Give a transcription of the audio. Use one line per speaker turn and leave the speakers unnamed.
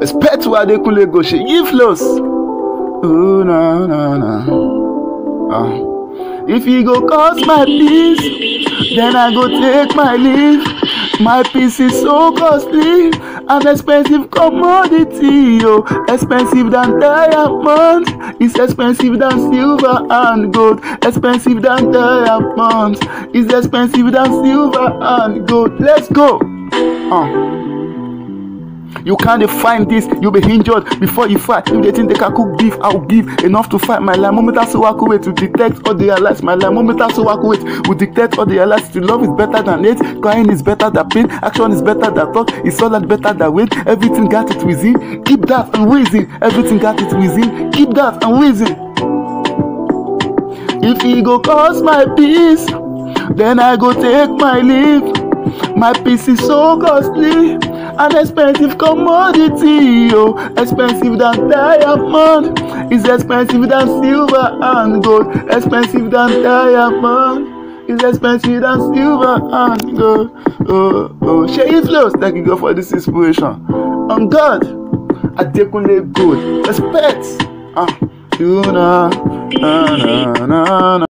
Respect to Adekunle Gold. Sheyi flows. Oh na na na. If you go cause my peace, then I go take my leave. My peace is so costly, an expensive commodity, oh, expensive than diamond. It's expensive than silver and gold. Expensive than diamond. It's expensive than silver and gold. Let's go. You can't find this, you'll be injured before you fight. If they think they can cook beef, I'll give enough to fight my life. Moment so accurate to detect or realize my life. Moment so accurate will detect or realize to love is better than hate. Crying is better than pain. Action is better than talk. It's all that better than wait. Everything got it within. Keep that and wheezing. Everything got it within. Keep that and wheezing. If he go cause my peace, then I go take my leave. My peace is so costly, an expensive commodity, oh, expensive than diamond. It's expensive than silver and gold. Expensive than diamond. It's expensive than silver and gold. Oh, Sheyi flows. Thank you God for this inspiration. On God, Adekunle Gold. Respect. You know, na na na.